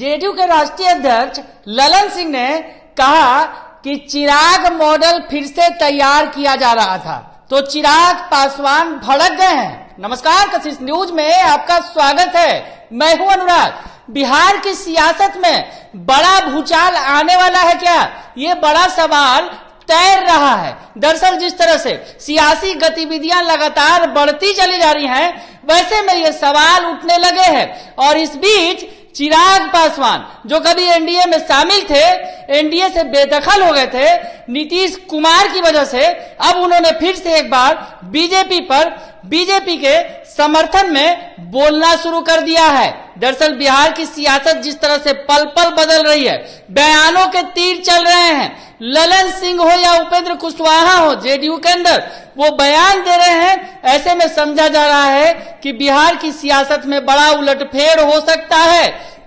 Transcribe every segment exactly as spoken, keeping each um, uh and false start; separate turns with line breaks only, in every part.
JDU के राष्ट्रीय अध्यक्ष ललन सिंह ने कहा कि चिराग मॉडल फिर से तैयार किया जा रहा था, तो चिराग पासवान भड़क गए हैं। नमस्कार, कशिश न्यूज में आपका स्वागत है। मैं हूं अनुराग। बिहार की सियासत में बड़ा भूचाल आने वाला है क्या, ये बड़ा सवाल तैर रहा है। दरअसल जिस तरह से सियासी गतिविधियां लगातार बढ़ती चली जा रही हैं, वैसे में ये सवाल उठने लगे हैं। और इस बीच चिराग पासवान, जो कभी एनडीए में शामिल थे, एनडीए से बेदखल हो गए थे नीतीश कुमार की वजह से, अब उन्होंने फिर से एक बार बीजेपी पर, बीजेपी के समर्थन में बोलना शुरू कर दिया है। दरअसल बिहार की सियासत जिस तरह से पल पल बदल रही है, बयानों के तीर चल रहे हैं। ललन सिंह हो या उपेंद्र कुशवाहा हो, जेडीयू के अंदर वो बयान दे रहे हैं। ऐसे में समझा जा रहा है कि बिहार की सियासत में बड़ा उलटफेर हो सकता है।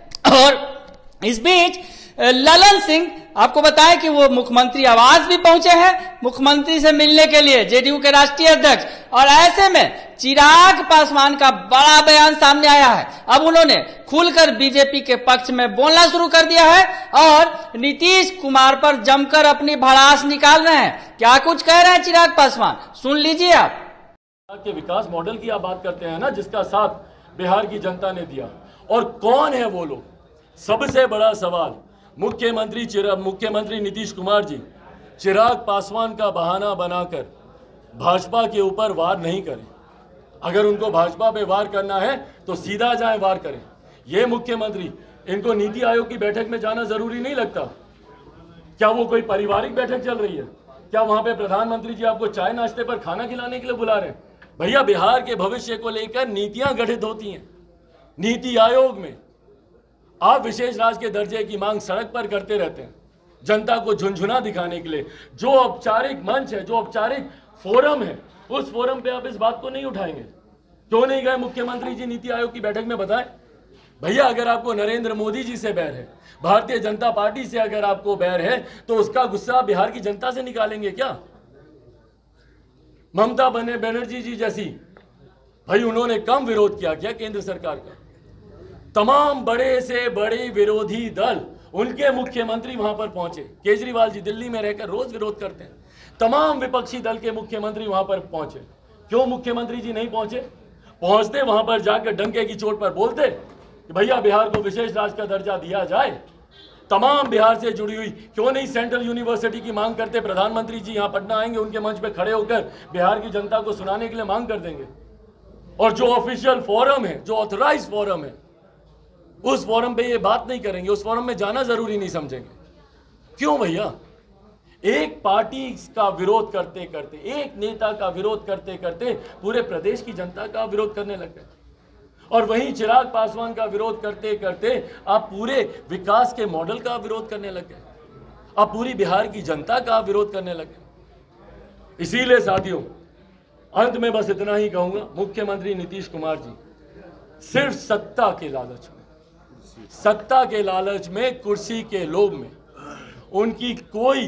और इस बीच ललन सिंह, आपको बताएं कि वो मुख्यमंत्री आवास भी पहुंचे हैं मुख्यमंत्री से मिलने के लिए, जेडीयू के राष्ट्रीय अध्यक्ष। और ऐसे में चिराग पासवान का बड़ा बयान सामने आया है। अब उन्होंने खुलकर बीजेपी के पक्ष में बोलना शुरू कर दिया है और नीतीश कुमार पर जमकर अपनी भड़ास निकाल रहे हैं। क्या कुछ कह रहे हैं चिराग पासवान, सुन लीजिए आप।
के विकास मॉडल की आप बात करते हैं ना, जिसका साथ बिहार की जनता ने दिया, और कौन है वो लोग? सबसे बड़ा सवाल, मुख्यमंत्री चिराग मुख्यमंत्री नीतीश कुमार जी चिराग पासवान का बहाना बनाकर भाजपा के ऊपर वार नहीं करें। अगर उनको भाजपा पे वार करना है तो सीधा जाए वार करें। ये मुख्यमंत्री, इनको नीति आयोग की बैठक में जाना जरूरी नहीं लगता? क्या वो कोई पारिवारिक बैठक चल रही है? क्या वहां पे प्रधानमंत्री जी आपको चाय नाश्ते पर खाना खिलाने के लिए बुला रहे हैं? भैया, बिहार के भविष्य को लेकर नीतियां गठित होती हैं नीति आयोग में। आप विशेष राज्य के दर्जे की मांग सड़क पर करते रहते हैं, जनता को झुनझुना दिखाने के लिए। जो औपचारिक मंच है, जो औपचारिक फोरम है, उस फोरम पे आप इस बात को नहीं उठाएंगे। क्यों नहीं गए मुख्यमंत्री जी नीति आयोग की बैठक में? बताएं भैया। अगर आपको नरेंद्र मोदी जी से बैर है, भारतीय जनता पार्टी से अगर आपको बैर है, तो उसका गुस्सा बिहार की जनता से निकालेंगे क्या? ममता बनर्जी जी जैसी, भाई उन्होंने कम विरोध किया क्या केंद्र सरकार का? तमाम बड़े से बड़े विरोधी दल, उनके मुख्यमंत्री वहां पर पहुंचे। केजरीवाल जी दिल्ली में रहकर रोज विरोध करते हैं। तमाम विपक्षी दल के मुख्यमंत्री वहां पर पहुंचे। क्यों मुख्यमंत्री जी नहीं पहुंचे? पहुंचते वहां पर जाकर डंके की चोट पर बोलते कि भैया बिहार को विशेष राज्य का दर्जा दिया जाए। तमाम बिहार से जुड़ी हुई क्यों नहीं सेंट्रल यूनिवर्सिटी की मांग करते? प्रधानमंत्री जी यहां पटना आएंगे, उनके मंच पे खड़े होकर बिहार की जनता को सुनाने के लिए मांग कर देंगे। और जो ऑफिशियल फोरम है, जो ऑथराइज फोरम है, उस फोरम पे ये बात नहीं करेंगे, उस फोरम में जाना जरूरी नहीं समझेंगे। क्यों भैया? एक पार्टी का विरोध करते करते, एक नेता का विरोध करते करते पूरे प्रदेश की जनता का विरोध करने लग गए। और वहीं चिराग पासवान का विरोध करते करते आप पूरे विकास के मॉडल का विरोध करने लग गए, आप पूरी बिहार की जनता का विरोध करने लग गए। इसीलिए साथियों, अंत में बस इतना ही कहूंगा, मुख्यमंत्री नीतीश कुमार जी सिर्फ सत्ता के लालच में, सत्ता के लालच में, कुर्सी के लोभ में, उनकी कोई,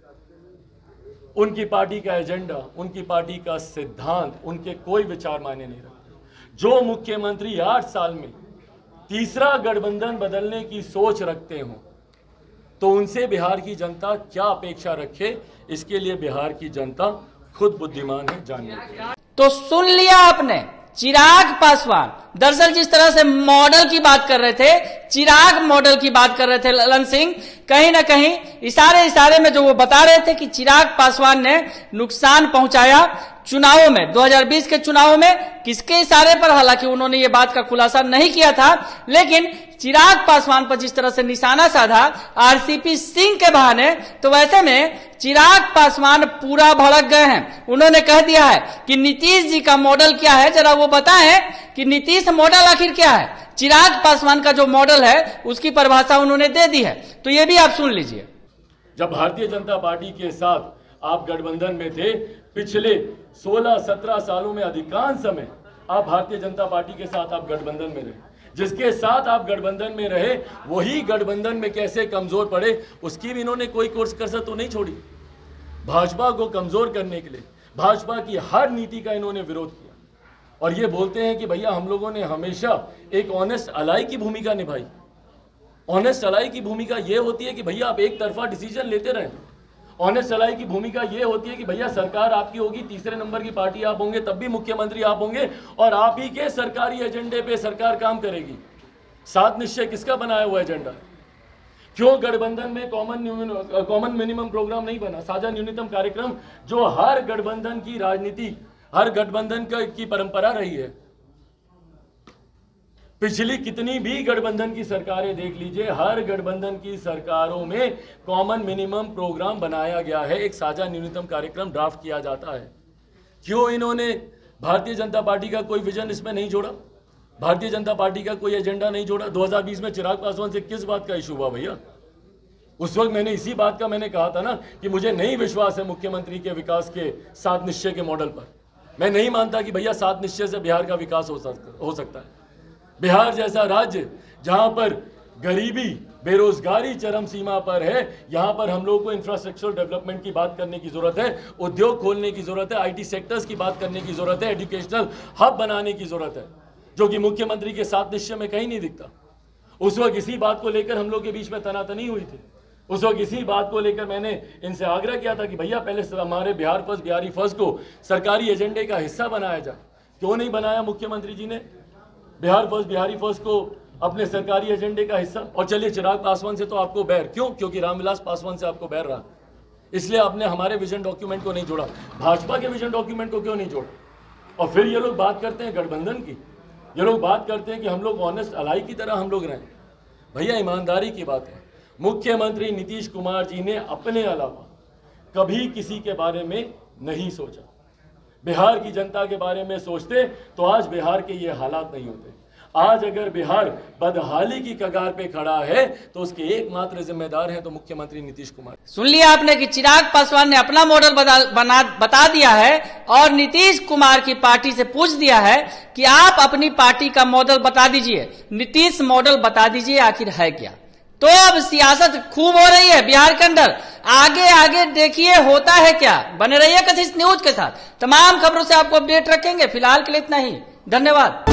उनकी पार्टी का एजेंडा, उनकी पार्टी का सिद्धांत, उनके कोई विचार मायने नहीं रखते। जो मुख्यमंत्री आठ साल में तीसरा गठबंधन बदलने की सोच रखते हो, तो उनसे बिहार की जनता क्या अपेक्षा रखे? इसके लिए बिहार की जनता खुद बुद्धिमान है, जानने।
तो सुन लिया आपने, चिराग पासवान दरअसल जिस तरह से मॉडल की बात कर रहे थे, चिराग मॉडल की बात कर रहे थे ललन सिंह, कहीं ना कहीं इशारे इशारे में जो वो बता रहे थे कि चिराग पासवान ने नुकसान पहुंचाया चुनावों में, दो हज़ार बीस के चुनावों में। किसके इशारे पर? हालांकि उन्होंने ये बात का खुलासा नहीं किया था, लेकिन चिराग पासवान पर जिस तरह से निशाना साधा आरसीपी सिंह के बहाने, तो वैसे में चिराग पासवान पूरा भड़क गए हैं। उन्होंने कह दिया है कि नीतीश जी का मॉडल क्या है, जरा वो बताएं कि नीतीश मॉडल आखिर क्या है। चिराग पासवान का जो मॉडल है उसकी परिभाषा उन्होंने दे दी है, तो ये भी आप सुन लीजिए।
जब भारतीय जनता पार्टी के साथ आप गठबंधन में थे, पिछले सोलह सत्रह सालों में अधिकांश समय आप भारतीय जनता पार्टी के साथ आप गठबंधन में रहे। जिसके साथ आप गठबंधन में रहे, वही गठबंधन में कैसे कमजोर पड़े, उसकी भी इन्होंने कोई कोर्स कसर तो नहीं छोड़ी। भाजपा को कमजोर करने के लिए भाजपा की हर नीति का इन्होंने विरोध किया। और ये बोलते हैं कि भैया हम लोगों ने हमेशा एक ऑनेस्ट अलाई की भूमिका निभाई। ऑनेस्ट अलाई की भूमिका यह होती है कि भैया आप एक तरफा डिसीजन लेते रहें। ऑनेस्ट अलाई की भूमिका यह होती है कि भैया सरकार आपकी होगी, तीसरे नंबर की पार्टी आप होंगे, तब भी मुख्यमंत्री आप होंगे और आप ही के सरकारी एजेंडे पे सरकार काम करेगी। सात निश्चय किसका बनाया हुआ एजेंडा है? क्यों गठबंधन में कॉमन कॉमन मिनिमम प्रोग्राम नहीं बना, साझा न्यूनतम कार्यक्रम, जो हर गठबंधन की राजनीति, हर गठबंधन की परंपरा रही है। पिछली कितनी भी गठबंधन की सरकारें देख लीजिए, हर गठबंधन की सरकारों में कॉमन मिनिमम प्रोग्राम बनाया गया है, एक साझा न्यूनतम कार्यक्रम ड्राफ्ट किया जाता है। क्यों इन्होंने भारतीय जनता पार्टी का कोई विजन इसमें नहीं जोड़ा, भारतीय जनता पार्टी का कोई एजेंडा नहीं जोड़ा? दो हज़ार बीस में चिराग पासवान से किस बात का इशू हुआ भैया? उस वक्त मैंने इसी बात का मैंने कहा था ना कि मुझे नहीं विश्वास है मुख्यमंत्री के विकास के सात निश्चय के मॉडल पर। मैं नहीं मानता कि भैया सात निश्चय से बिहार का विकास हो सकता हो सकता है। बिहार जैसा राज्य जहां पर गरीबी, बेरोजगारी चरम सीमा पर है, यहां पर हम लोगों को इंफ्रास्ट्रक्चरल डेवलपमेंट की बात करने की जरूरत है, उद्योग खोलने की जरूरत है, आईटी सेक्टर्स की बात करने की जरूरत है, एजुकेशनल हब बनाने की जरूरत है, जो कि मुख्यमंत्री के सात निश्चय में कहीं नहीं दिखता। उस वक्त इसी बात को लेकर हम लोग के बीच में तनातनी हुई थी। उस वक्त इसी बात को लेकर मैंने इनसे आग्रह किया था कि भैया पहले हमारे बिहार फर्स्ट, बिहारी फर्स्ट को सरकारी एजेंडे का हिस्सा बनाया जाए। क्यों नहीं बनाया मुख्यमंत्री जी ने बिहार फर्स्ट, बिहारी फर्स्ट को अपने सरकारी एजेंडे का हिस्सा? और चलिए चिराग पासवान से तो आपको बैर, क्यों? क्योंकि रामविलास पासवान से आपको बैर रहा, इसलिए आपने हमारे विजन डॉक्यूमेंट को नहीं जोड़ा। भाजपा के विजन डॉक्यूमेंट को क्यों नहीं जोड़ा? और फिर ये लोग बात करते हैं गठबंधन की, ये लोग बात करते हैं कि हम लोग ऑनेस्ट अलाई की तरह हम लोग रहें। भैया ईमानदारी की बात है, मुख्यमंत्री नीतीश कुमार जी ने अपने अलावा कभी किसी के बारे में नहीं सोचा। बिहार की जनता के बारे में सोचते तो आज बिहार के ये हालात नहीं होते। आज अगर बिहार बदहाली की कगार पे खड़ा है तो उसके एकमात्र जिम्मेदार हैं तो मुख्यमंत्री नीतीश कुमार।
सुन लिया आपने कि चिराग पासवान ने अपना मॉडल बता, बना बता दिया है और नीतीश कुमार की पार्टी से पूछ दिया है कि आप अपनी पार्टी का मॉडल बता दीजिए, नीतीश मॉडल बता दीजिए आखिर है क्या। तो अब सियासत खूब हो रही है बिहार के अंदर, आगे आगे देखिए होता है क्या। बने रहिए कशिश न्यूज के साथ, तमाम खबरों से आपको अपडेट रखेंगे। फिलहाल के लिए इतना ही, धन्यवाद।